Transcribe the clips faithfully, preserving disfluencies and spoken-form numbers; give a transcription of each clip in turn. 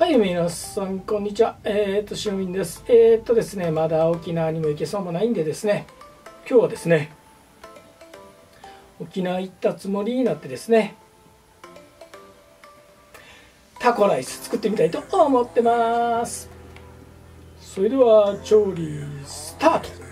はい、皆さん、こんにちは。えー、っと、しゅうみんです。えー、っとですね、まだ沖縄にも行けそうもないんでですね、今日はですね、沖縄行ったつもりになってですね、タコライス作ってみたいと思ってます。それでは、調理スタート。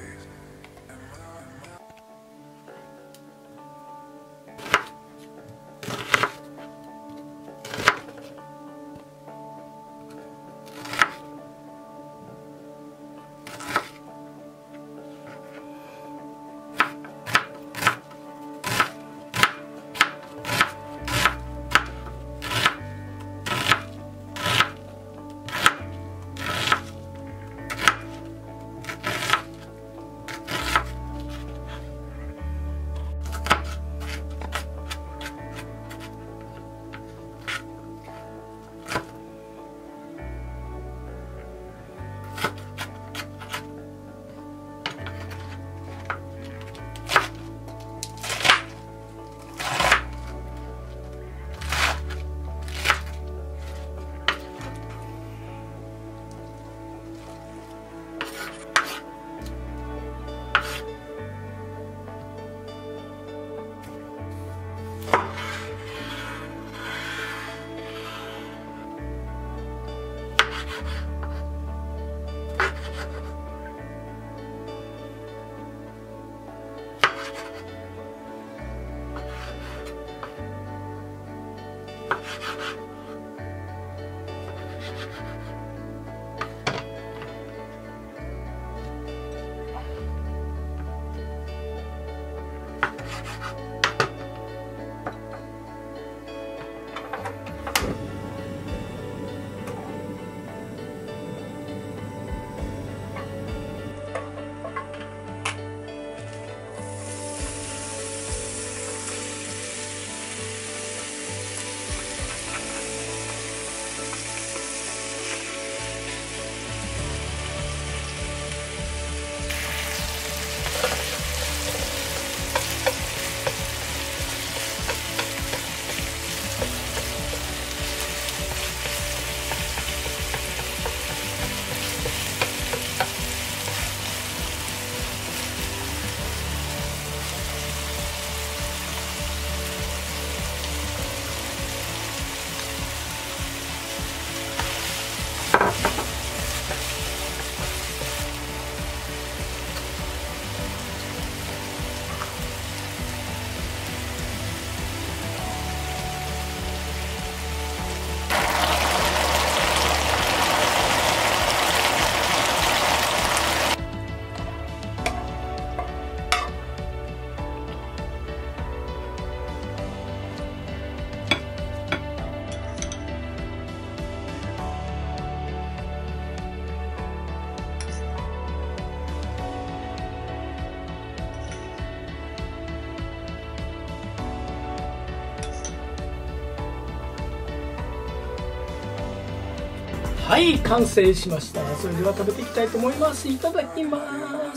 はい、完成しました。それでは食べていきたいと思います。いただきます。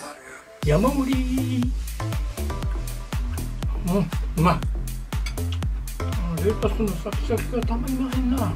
山盛り。うん、うまい。レタスのシャキシャキがたまりませんな。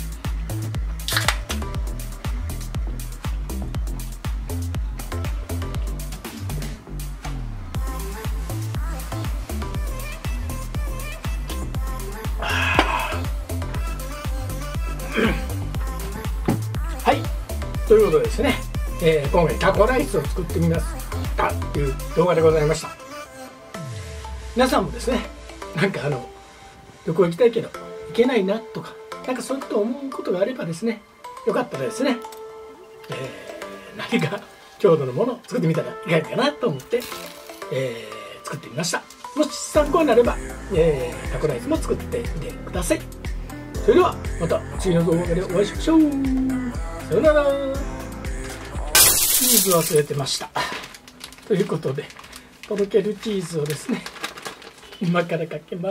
はい、ということでですね、えー、今回タコライスを作ってみますかという動画でございました。皆さんもですね、なんかあの旅行行きたいけど行けないなとか、なんかそういうことを思うことがあればですね、よかったらですね、えー、何か郷土のものを作ってみたらいかがかなと思って、えー、作ってみました。もし参考になれば、えー、タコライスも作ってみてください。それではまた次の動画でお会いしましょう。さよなら。チーズ忘れてました。ということで、とろけるチーズをですね、今からかけます。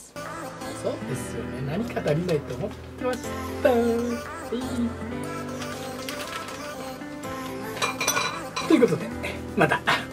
そうですよね。何か足りないと思ってました。ということで、また。